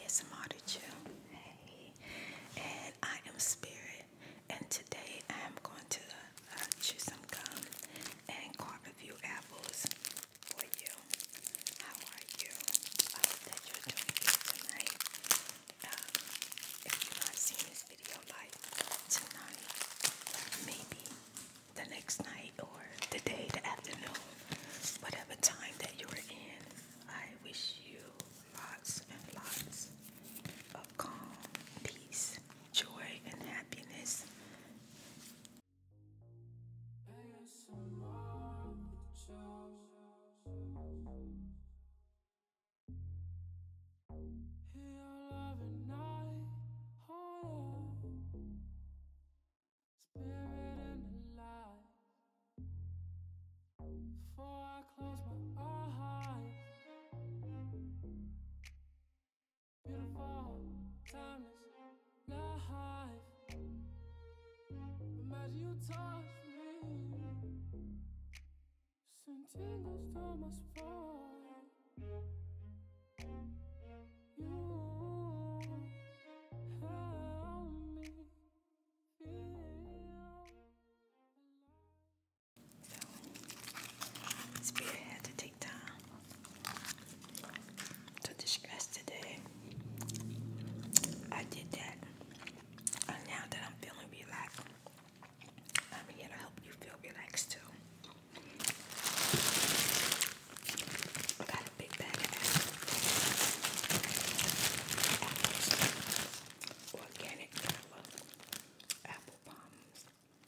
ASMR to you. Hey, and I am Spirit, and today I am going to chew some gum and carve a few apples for you. How are you? I hope that you're doing good tonight. If you've not seen this video, like tonight, maybe the next night or the day, the afternoon, whatever time that you're in, I wish you lots and lots of calm, peace, joy, and happiness. You touch me, send tingles down my spine. You help me feel. Spirit had to take time to distress today. I did that. And now that I'm feeling relaxed, I'm here to help you feel relaxed too. I got a big bag of apples, organic apple bombs.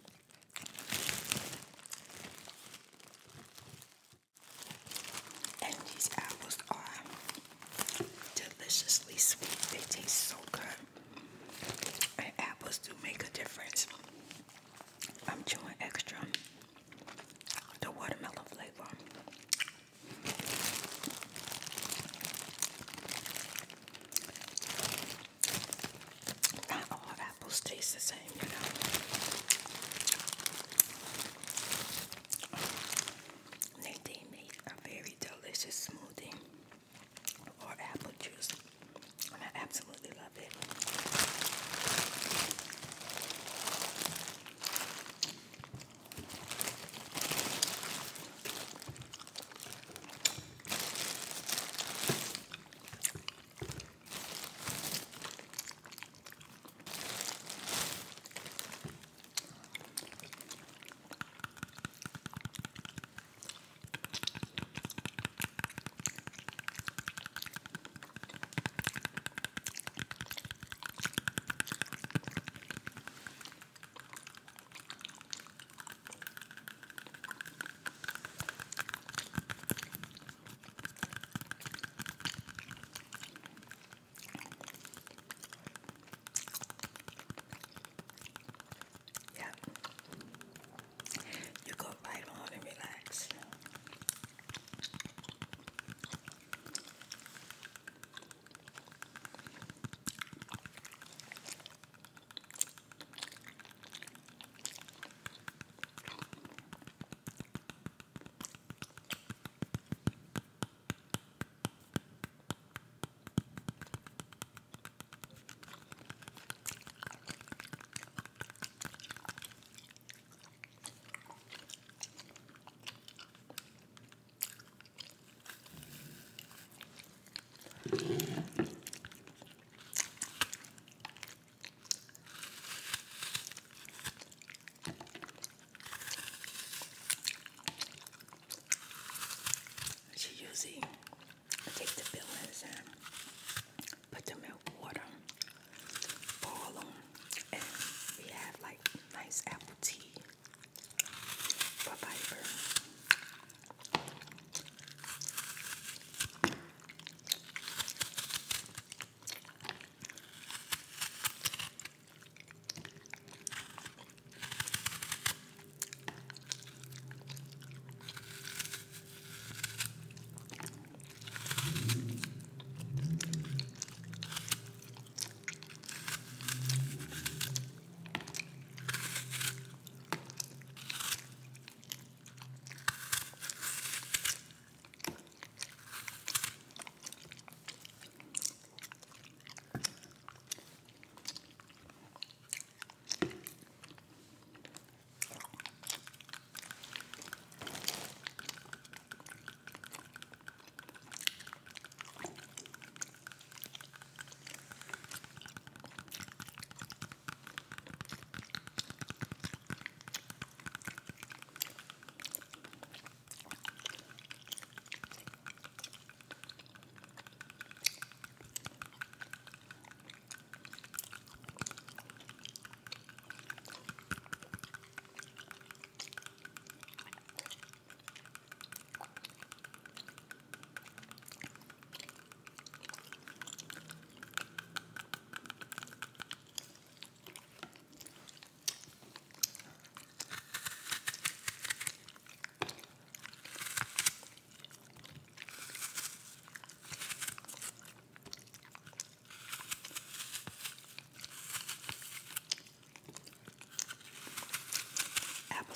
And these apples are deliciously sweet. They taste so good. And apples do make a difference. I'm chewing extra the watermelon flavor. Not all apples taste the same, you know. Nadine made a very delicious smoothie or apple juice, and I absolutely love it. Yeah, you go right on and relax. She usually take the peelings and put them in water, boil them, and we have like nice apple tea for fiber.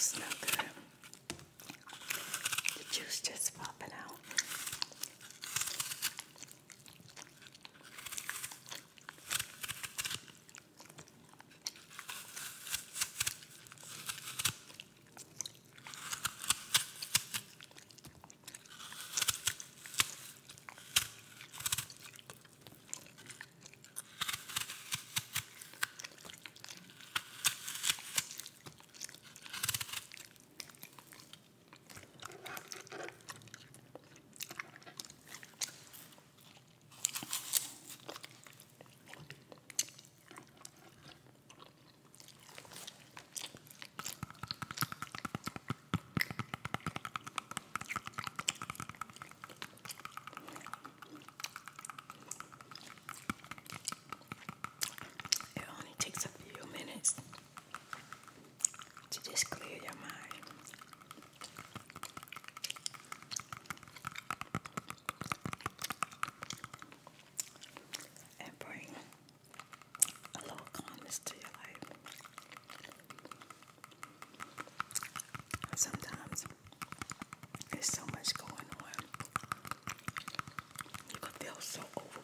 smell good. The juice just popping out. It only takes a few minutes to just clear your mind. And bring a little calmness to your life. Sometimes there's so much going on. You can feel so overwhelmed.